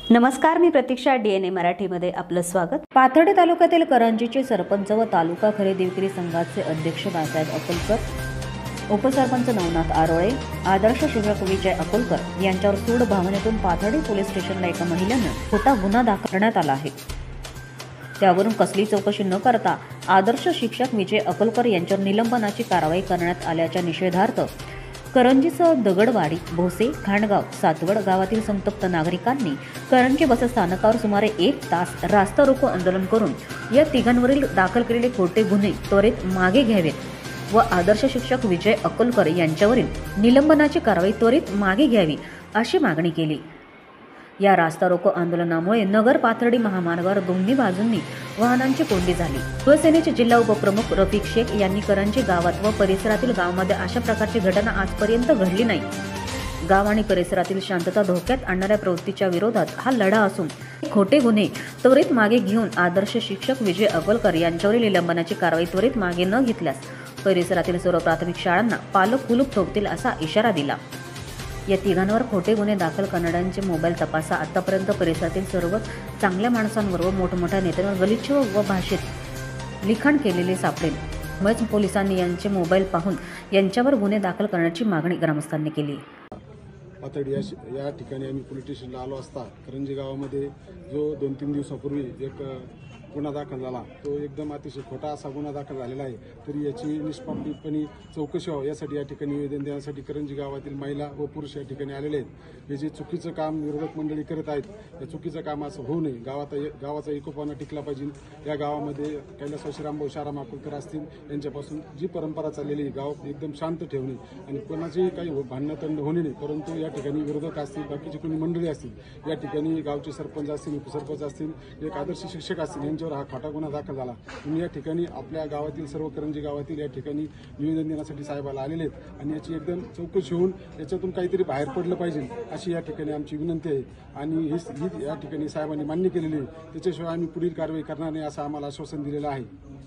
नमस्कार, मी प्रतीक्षा. DNA मराठीमध्ये आपलं स्वागत. पाथर्डी तालुक्यातील करंजीचे सरपंच व तालुका खरेदी विक्री संघाचे अध्यक्ष बाळासाहेब अकोलकर, उपसरपंच नवनाथ आरोळे, आदर्श शिक्षक विजय अकोलकर यांच्यावर सूड भावनेतून पाथर्डी पोलीस स्टेशनला एका महिलेनं खोटा गुन्हा दाखल करण्यात आला आहे. त्यावरून कसली चौकशी न करता आदर्श शिक्षक विजय अकोलकर यांच्यावर निलंबनाची कारवाई करण्यात आल्याच्या निषेधार्थ करंजीसह दगडवाडी, भोसे, खांडगाव, सातवड गावातील संतप्त नागरिकांनी करंजी बस स्थानकावर सुमारे 1 तास रास्ता रोको आंदोलन करून या तिघांवरील दाखल केलेले खोटे गुन्हे त्वरित मागे घ्यावेत व आदर्श शिक्षक विजय अकोलकर यांच्यावरील निलंबनाची कारवाई त्वरित मागे घ्यावी अशी मागणी केली. या रास्ता रोको आंदोलनामुळे नगर पाथर्डी महामार्गावर दोन्ही बाजूंनी वाहनांची कोंडी झाली. शिवसेनेचे जिल्हा उपप्रमुख रफिक शेख यांनी करंजी गावात व परिसरातील गावामध्ये अशा प्रकारची घटना आजपर्यंत घडली नाही. गाव आणि परिसरातील शांतता धोक्यात आणणाऱ्या प्रवृत्तीच्या विरोधात हा लढा असून खोटे गुन्हे त्वरित मागे घेऊन आदर्श शिक्षक विजय अकोलकर यांच्यावरील निलंबनाची कारवाई त्वरित मागे न घेतल्यास परिसरातील सर्व प्राथमिक शाळांना पालक कुलूप ठोकतील असा इशारा दिला. या तिघांवर खोटे गुन्हे दाखल करणाऱ्यांचे मोबाईल तपासा. आतापर्यंत परिसरातील सर्व चांगल्या माणसांवर व मोठमोठ्या नेत्यांवर गलिच्छ व भाषेत लिखाण केलेले सापडेल. त्यामुळेच पोलिसांनी यांचे मोबाईल पाहून यांच्यावर गुन्हे दाखल करण्याची मागणी ग्रामस्थांनी केली. पाथर्डी या ठिकाणी आम्ही पोलीस स्टेशनला आलो असता करंजी गावामध्ये जो 2-3 दिवसापूर्वी एक गुन्हा दाखल झाला, तो एकदम अतिशय खोटा असा गुन्हा दाखल झालेला आहे. तरी याची निष्पक्षपातपणे चौकशी व्हावी यासाठी या ठिकाणी निवेदन देण्यासाठी करंजी गावातील महिला व पुरुष या ठिकाणी आलेले आहेत. हे जे चुकीचं काम विरोधक मंडळी करत आहेत, या चुकीचं काम असं होऊ नये. गावाचा एकोपाना टिकला पाहिजे. या गावामध्ये कैलासवासी रामभाऊ शाराम अकोलकर असतील, यांच्यापासून जी परंपरा चाललेली गाव एकदम शांत ठेवणे आणि कोणाची काही भांडणतंड होणे नाही. परंतु या ठिकाणी विरोधक असतील, बाकीची कोणी मंडळी असतील, या ठिकाणी गावचे सरपंच असतील, उपसरपंच असतील, एक आदर्श शिक्षक असतील, यांच्यावर हा खोटा गुन्हा दाखल झाला. म्हणून या ठिकाणी आपल्या गावातील सर्व करंजी गावातील या ठिकाणी निवेदन देण्यासाठी साहेबाला आलेले आहेत आणि याची एकदम चौकशी होऊन याच्यातून काहीतरी बाहेर पडलं पाहिजे अशी या ठिकाणी आमची विनंती आहे. आणि ही या ठिकाणी साहेबांनी मान्य केलेली आहे. त्याच्याशिवाय आम्ही पुढील कारवाई करणार नाही असं आम्हाला आश्वासन दिलेलं आहे.